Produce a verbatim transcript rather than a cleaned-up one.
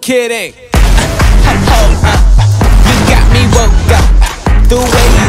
kidding. You got me woke up the way